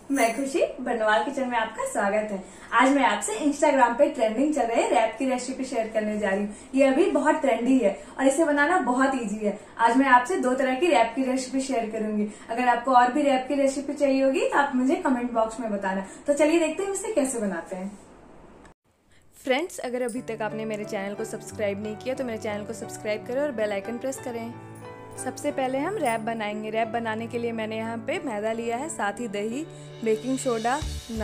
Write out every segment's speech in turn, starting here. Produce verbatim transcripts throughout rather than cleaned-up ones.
मैं खुशी बनवाल किचन में आपका स्वागत है। आज मैं आपसे इंस्टाग्राम पे ट्रेंडिंग चल रहे रैप की रेसिपी शेयर करने जा रही हूँ। ये अभी बहुत ट्रेंडी है और इसे बनाना बहुत इजी है। आज मैं आपसे दो तरह की रैप की रेसिपी शेयर करूंगी। अगर आपको और भी रैप की रेसिपी चाहिए होगी तो आप मुझे कमेंट बॉक्स में बताना। तो चलिए देखते हैं इसे कैसे बनाते हैं। फ्रेंड्स, अगर अभी तक आपने मेरे चैनल को सब्सक्राइब नहीं किया तो मेरे चैनल को सब्सक्राइब करें और बेल आइकन प्रेस करें। सबसे पहले हम रैप बनाएंगे। रैप बनाने के लिए मैंने यहाँ पे मैदा लिया है, साथ ही दही, बेकिंग सोडा,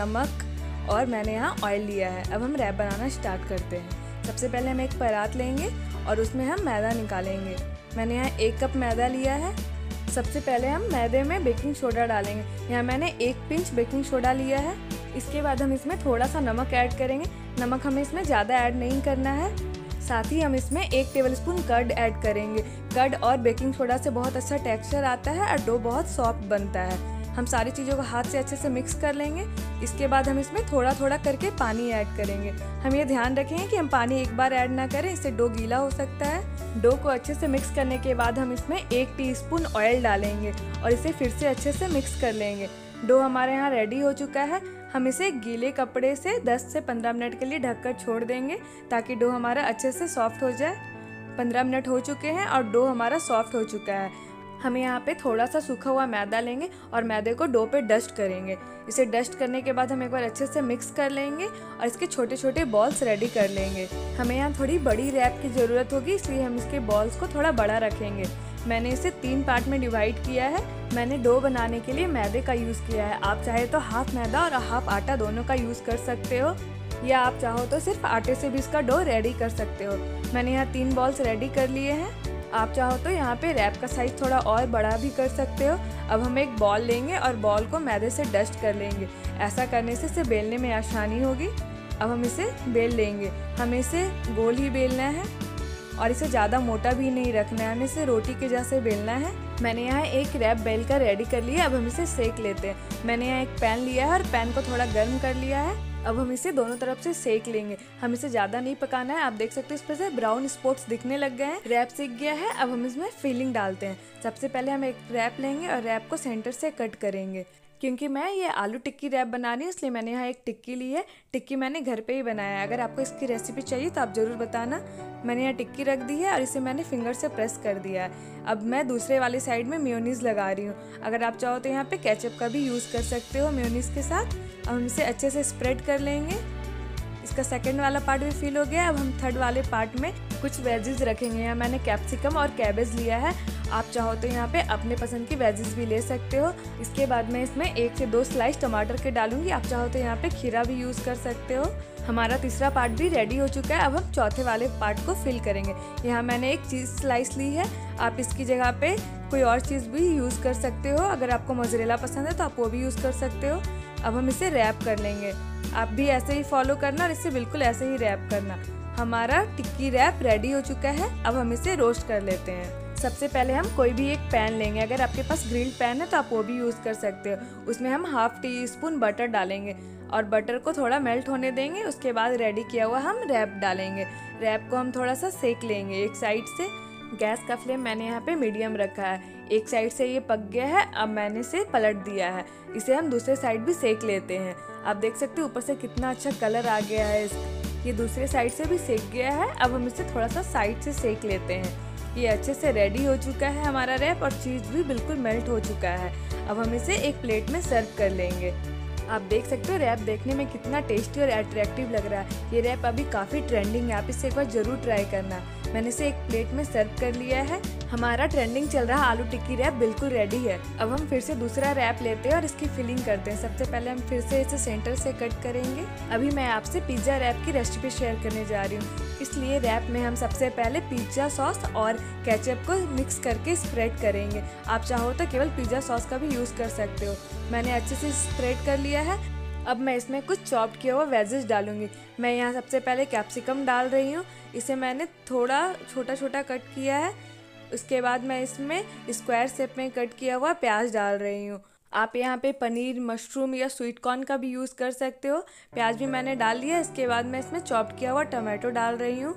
नमक और मैंने यहाँ ऑयल लिया है। अब हम रैप बनाना स्टार्ट करते हैं। सबसे पहले हम एक परात लेंगे और उसमें हम मैदा निकालेंगे। मैंने यहाँ एक कप मैदा लिया है। सबसे पहले हम मैदे में बेकिंग सोडा डालेंगे। यहाँ मैंने एक पिंच बेकिंग सोडा लिया है। इसके बाद हम इसमें थोड़ा सा नमक ऐड करेंगे। नमक हमें इसमें ज़्यादा ऐड नहीं करना है। साथ ही हम इसमें एक टेबलस्पून कर्ड ऐड करेंगे। कर्ड और बेकिंग सोडा से बहुत अच्छा टेक्सचर आता है और डो बहुत सॉफ्ट बनता है। हम सारी चीज़ों को हाथ से अच्छे से मिक्स कर लेंगे। इसके बाद हम इसमें थोड़ा थोड़ा करके पानी ऐड करेंगे। हम ये ध्यान रखेंगे कि हम पानी एक बार ऐड ना करें, इससे डो गीला हो सकता है। डो को अच्छे से मिक्स करने के बाद हम इसमें एक टीस्पून ऑयल डालेंगे और इसे फिर से अच्छे से मिक्स कर लेंगे। डो हमारे यहाँ रेडी हो चुका है। हम इसे गीले कपड़े से दस से पंद्रह मिनट के लिए ढककर छोड़ देंगे ताकि डो हमारा अच्छे से सॉफ्ट हो जाए। पंद्रह मिनट हो चुके हैं और डो हमारा सॉफ्ट हो चुका है। हम यहाँ पे थोड़ा सा सूखा हुआ मैदा लेंगे और मैदे को डो पे डस्ट करेंगे। इसे डस्ट करने के बाद हम एक बार अच्छे से मिक्स कर लेंगे और इसके छोटे छोटे बॉल्स रेडी कर लेंगे। हमें यहाँ थोड़ी बड़ी रैप की ज़रूरत होगी, इसलिए हम इसके बॉल्स को थोड़ा बड़ा रखेंगे। मैंने इसे तीन पार्ट में डिवाइड किया है। मैंने डो बनाने के लिए मैदे का यूज़ किया है। आप चाहे तो हाफ मैदा और हाफ आटा दोनों का यूज़ कर सकते हो, या आप चाहो तो सिर्फ आटे से भी इसका डो रेडी कर सकते हो। मैंने यहाँ तीन बॉल्स रेडी कर लिए हैं। आप चाहो तो यहाँ पे रैप का साइज थोड़ा और बड़ा भी कर सकते हो। अब हम एक बॉल लेंगे और बॉल को मैदे से डस्ट कर लेंगे। ऐसा करने से इसे बेलने में आसानी होगी। अब हम इसे बेल लेंगे। हमें इसे गोल ही बेलना है और इसे ज़्यादा मोटा भी नहीं रखना है, हमें इसे रोटी के जैसे बेलना है। मैंने यहाँ एक रैप बेल कर रेडी कर लिया। अब हम इसे सेक लेते हैं। मैंने यहाँ एक पैन लिया है और पैन को थोड़ा गर्म कर लिया है। अब हम इसे दोनों तरफ से सेक लेंगे। हम इसे ज़्यादा नहीं पकाना है। आप देख सकते हो इस पर से ब्राउन स्पॉट्स दिखने लग गए हैं। रैप सेक गया है। अब हम इसमें फिलिंग डालते हैं। सबसे पहले हम एक रैप लेंगे और रैप को सेंटर से कट करेंगे। क्योंकि मैं ये आलू टिक्की रैप बना रही हूँ इसलिए मैंने यहाँ एक टिक्की ली है। टिक्की मैंने घर पे ही बनाया है। अगर आपको इसकी रेसिपी चाहिए तो आप ज़रूर बताना। मैंने यहाँ टिक्की रख दी है और इसे मैंने फिंगर से प्रेस कर दिया है। अब मैं दूसरे वाली साइड में मेयोनीज़ लगा रही हूँ। अगर आप चाहो तो यहाँ पे केचप का भी यूज़ कर सकते हो मेयोनीज़ के साथ। अब हम इसे अच्छे से स्प्रेड कर लेंगे। इसका सेकेंड वाला पार्ट भी फिल हो गया। अब हम थर्ड वाले पार्ट में कुछ वेजेस रखेंगे। यहाँ मैंने कैप्सिकम और कैबेज लिया है। आप चाहो तो यहाँ पे अपने पसंद की वेजेस भी ले सकते हो। इसके बाद मैं इसमें एक से दो स्लाइस टमाटर के डालूंगी। आप चाहो तो यहाँ पे खीरा भी यूज़ कर सकते हो। हमारा तीसरा पार्ट भी रेडी हो चुका है। अब हम चौथे वाले पार्ट को फिल करेंगे। यहाँ मैंने एक चीज़ स्लाइस ली है। आप इसकी जगह पे कोई और चीज़ भी यूज़ कर सकते हो। अगर आपको मोज़रेला पसंद है तो आप वो भी यूज़ कर सकते हो। अब हम इसे रैप कर लेंगे। आप भी ऐसे ही फॉलो करना और इसे बिल्कुल ऐसे ही रैप करना। हमारा टिक्की रैप रेडी हो चुका है। अब हम इसे रोस्ट कर लेते हैं। सबसे पहले हम कोई भी एक पैन लेंगे। अगर आपके पास ग्रिल्ड पैन है तो आप वो भी यूज़ कर सकते हो। उसमें हम हाफ टी स्पून बटर डालेंगे और बटर को थोड़ा मेल्ट होने देंगे। उसके बाद रेडी किया हुआ हम रैप डालेंगे। रैप को हम थोड़ा सा सेक लेंगे एक साइड से। गैस का फ्लेम मैंने यहाँ पे मीडियम रखा है। एक साइड से ये पक गया है। अब मैंने इसे पलट दिया है। इसे हम दूसरे साइड भी सेक लेते हैं। आप देख सकते हो ऊपर से कितना अच्छा कलर आ गया है। ये दूसरे साइड से भी सेक गया है। अब हम इसे थोड़ा सा साइड से सेक लेते हैं। ये अच्छे से रेडी हो चुका है हमारा रैप और चीज़ भी बिल्कुल मेल्ट हो चुका है। अब हम इसे एक प्लेट में सर्व कर लेंगे। आप देख सकते हो रैप देखने में कितना टेस्टी और अट्रैक्टिव लग रहा है। ये रैप अभी काफ़ी ट्रेंडिंग है। आप इसे एक बार ज़रूर ट्राई करना। मैंने इसे एक प्लेट में सर्व कर लिया है। हमारा ट्रेंडिंग चल रहा आलू टिक्की रैप बिल्कुल रेडी है। अब हम फिर से दूसरा रैप लेते हैं और इसकी फिलिंग करते हैं। सबसे पहले हम फिर से इसे सेंटर से कट करेंगे। अभी मैं आपसे पिज्ज़ा रैप की रेसिपी शेयर करने जा रही हूँ। इसलिए रैप में हम सबसे पहले पिज्ज़ा सॉस और केचप को मिक्स करके स्प्रेड करेंगे। आप चाहो तो केवल पिज्ज़ा सॉस का भी यूज़ कर सकते हो। मैंने अच्छे से स्प्रेड कर लिया है। अब मैं इसमें कुछ चॉप किया हुआ वेजेस डालूंगी। मैं यहाँ सबसे पहले कैप्सिकम डाल रही हूँ। इसे मैंने थोड़ा छोटा छोटा कट किया है। उसके बाद मैं इसमें स्क्वायर शेप में कट किया हुआ प्याज डाल रही हूँ। आप यहाँ पे पनीर, मशरूम या स्वीट कॉर्न का भी यूज़ कर सकते हो। प्याज भी मैंने डाल लिया। इसके बाद मैं इसमें चॉप किया हुआ टमाटो डाल रही हूँ।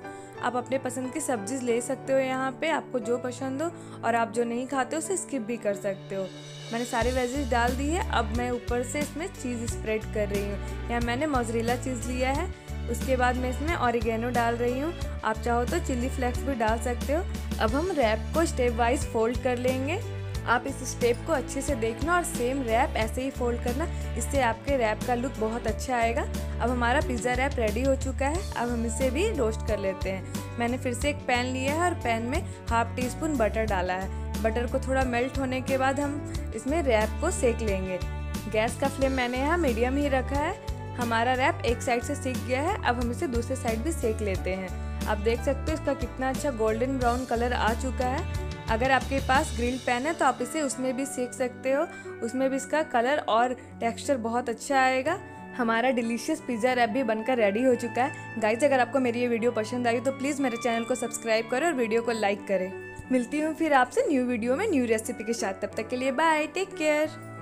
आप अपने पसंद की सब्जी ले सकते हो यहाँ पे, आपको जो पसंद हो, और आप जो नहीं खाते हो उसे स्किप भी कर सकते हो। मैंने सारे वेजेस डाल दी है। अब मैं ऊपर से इसमें चीज़ स्प्रेड कर रही हूँ। यहाँ मैंने मोज़रेला चीज़ लिया है। उसके बाद मैं इसमें ऑरिगेनो डाल रही हूँ। आप चाहो तो चिल्ली फ्लेक्स भी डाल सकते हो। अब हम रैप को स्टेप वाइज फोल्ड कर लेंगे। आप इस स्टेप को अच्छे से देखना और सेम रैप ऐसे ही फोल्ड करना, इससे आपके रैप का लुक बहुत अच्छा आएगा। अब हमारा पिज़्ज़ा रैप रेडी हो चुका है। अब हम इसे भी रोस्ट कर लेते हैं। मैंने फिर से एक पैन लिया है और पैन में हाफ टी स्पून बटर डाला है। बटर को थोड़ा मेल्ट होने के बाद हम इसमें रैप को सेक लेंगे। गैस का फ्लेम मैंने यहाँ मीडियम ही रखा है। हमारा रैप एक साइड से सेक गया है। अब हम इसे दूसरे साइड भी सेक लेते हैं। आप देख सकते हो इसका कितना अच्छा गोल्डन ब्राउन कलर आ चुका है। अगर आपके पास ग्रिल पैन है तो आप इसे उसमें भी सेक सकते हो, उसमें भी इसका कलर और टेक्सचर बहुत अच्छा आएगा। हमारा डिलीशियस पिज़्ज़ा रैप भी बनकर रेडी हो चुका है। गाइस, अगर आपको मेरी ये वीडियो पसंद आई तो प्लीज़ मेरे चैनल को सब्सक्राइब करें और वीडियो को लाइक करें। मिलती हूँ फिर आपसे न्यू वीडियो में न्यू रेसिपी के साथ। तब तक के लिए बाय, टेक केयर।